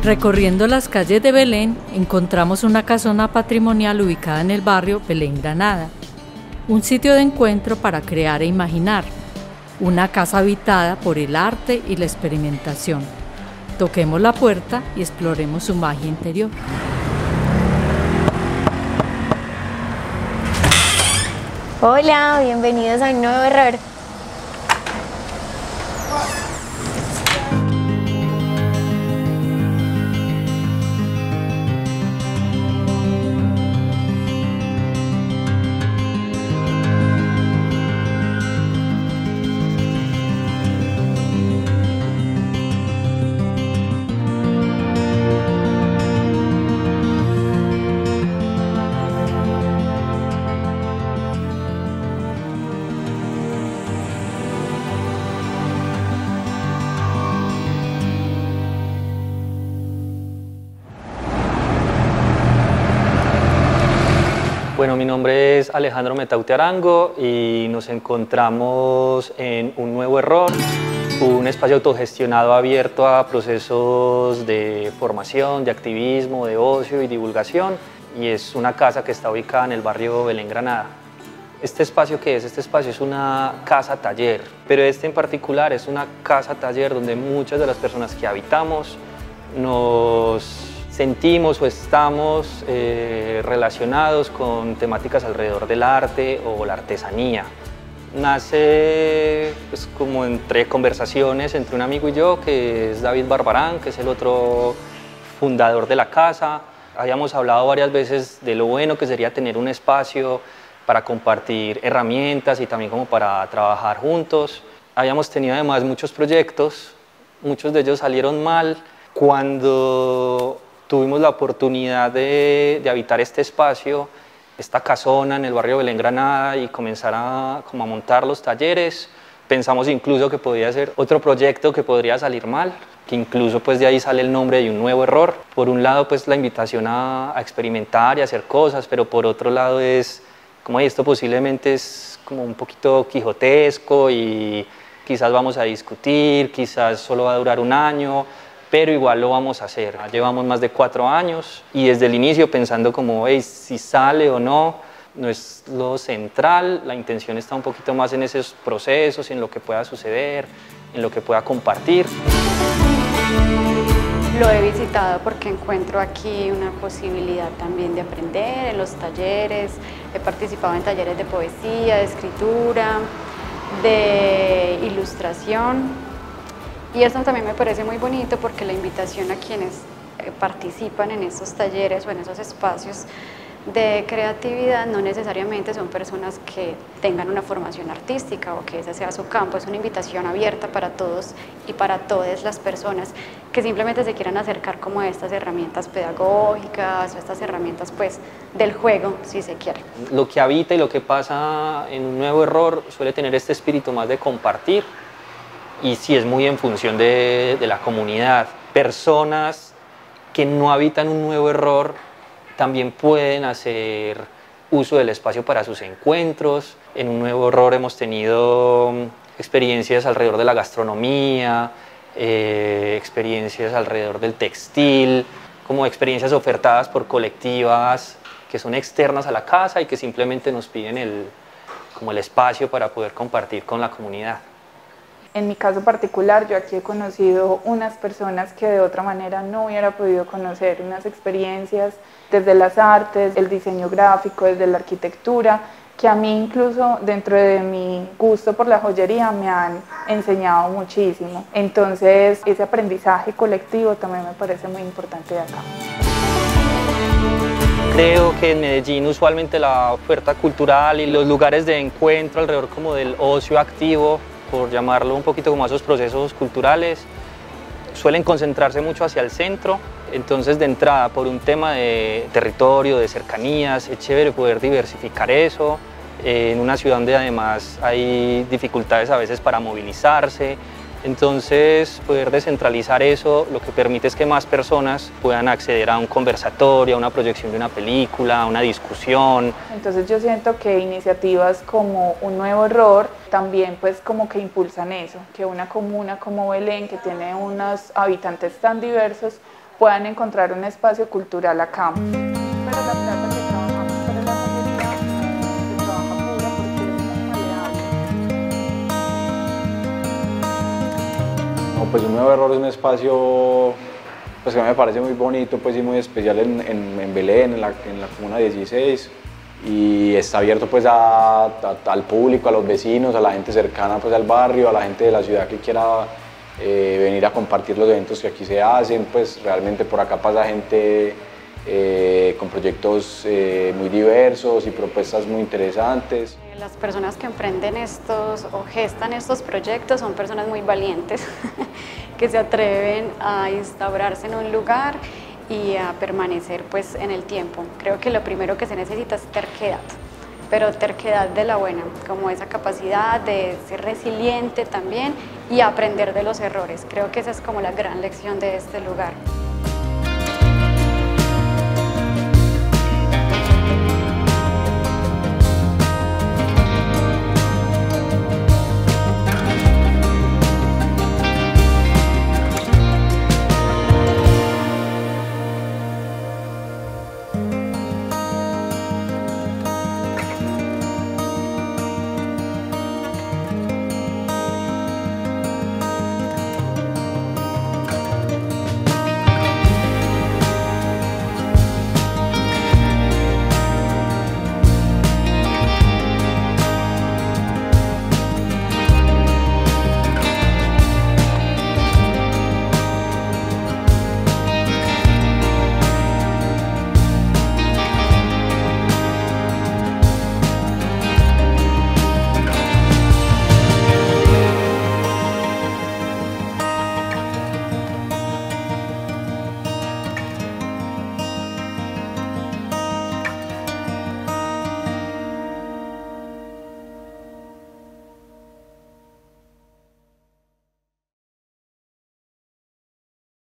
Recorriendo las calles de Belén, encontramos una casona patrimonial ubicada en el barrio Belén Granada, un sitio de encuentro para crear e imaginar, una casa habitada por el arte y la experimentación. Toquemos la puerta y exploremos su magia interior. Hola, bienvenidos a un nuevo error. Bueno, mi nombre es Alejandro Metaute Arango y nos encontramos en Un Nuevo Error, un espacio autogestionado abierto a procesos de formación, de activismo, de ocio y divulgación, y es una casa que está ubicada en el barrio Belén Granada. ¿Este espacio qué es? Este espacio es una casa-taller, pero este en particular es una casa-taller donde muchas de las personas que habitamos nos sentimos o estamos relacionados con temáticas alrededor del arte o la artesanía. Nace pues, como entre conversaciones entre un amigo y yo, que es David Barbarán, que es el otro fundador de la casa. Habíamos hablado varias veces de lo bueno que sería tener un espacio para compartir herramientas y también como para trabajar juntos. Habíamos tenido además muchos proyectos, muchos de ellos salieron mal. Cuando tuvimos la oportunidad de habitar este espacio, esta casona en el barrio Belén Granada y comenzar a montar los talleres. Pensamos incluso que podía ser otro proyecto que podría salir mal, que incluso pues de ahí sale el nombre de Un Nuevo Error. Por un lado pues la invitación a experimentar y hacer cosas, pero por otro lado es como esto posiblemente es como un poquito quijotesco y quizás vamos a discutir, quizás solo va a durar un año, pero igual lo vamos a hacer. Llevamos más de 4 años y desde el inicio pensando como, hey, si sale o no, no es lo central, la intención está un poquito más en esos procesos, en lo que pueda suceder, en lo que pueda compartir. Lo he visitado porque encuentro aquí una posibilidad también de aprender en los talleres. He participado en talleres de poesía, de escritura, de ilustración. Y eso también me parece muy bonito porque la invitación a quienes participan en esos talleres o en esos espacios de creatividad no necesariamente son personas que tengan una formación artística o que ese sea su campo, es una invitación abierta para todos y para todas las personas que simplemente se quieran acercar como a estas herramientas pedagógicas o estas herramientas pues del juego, si se quiere. Lo que habita y lo que pasa en Un Nuevo Error suele tener este espíritu más de compartir, y sí es muy en función de la comunidad. Personas que no habitan Un Nuevo Error también pueden hacer uso del espacio para sus encuentros. En Un Nuevo Error hemos tenido experiencias alrededor de la gastronomía, experiencias alrededor del textil, como experiencias ofertadas por colectivas que son externas a la casa y que simplemente nos piden como el espacio para poder compartir con la comunidad. En mi caso particular, yo aquí he conocido unas personas que de otra manera no hubiera podido conocer, unas experiencias desde las artes, el diseño gráfico, desde la arquitectura, que a mí incluso dentro de mi gusto por la joyería me han enseñado muchísimo. Entonces ese aprendizaje colectivo también me parece muy importante de acá. Creo que en Medellín usualmente la oferta cultural y los lugares de encuentro alrededor como del ocio activo, por llamarlo un poquito como a esos procesos culturales, suelen concentrarse mucho hacia el centro. Entonces de entrada por un tema de territorio, de cercanías, es chévere poder diversificar eso en una ciudad donde además hay dificultades a veces para movilizarse. Entonces poder descentralizar eso lo que permite es que más personas puedan acceder a un conversatorio, a una proyección de una película, a una discusión. Entonces yo siento que iniciativas como Un Nuevo Error también pues como que impulsan eso, que una comuna como Belén, que tiene unos habitantes tan diversos, puedan encontrar un espacio cultural acá. Pero la plata que trabajamos, pero la mayoría se trabaja pura porque es muy maleable. No, pues un Nuevo Error es un espacio pues, que me parece muy bonito pues, y muy especial en Belén, en la Comuna 16. Y está abierto pues al público, a los vecinos, a la gente cercana pues al barrio, a la gente de la ciudad que quiera venir a compartir los eventos que aquí se hacen. Pues realmente por acá pasa gente con proyectos muy diversos y propuestas muy interesantes. Las personas que emprenden estos o gestan estos proyectos son personas muy valientes que se atreven a instaurarse en un lugar y a permanecer pues en el tiempo. Creo que lo primero que se necesita es terquedad, pero terquedad de la buena, como esa capacidad de ser resiliente también y aprender de los errores. Creo que esa es como la gran lección de este lugar.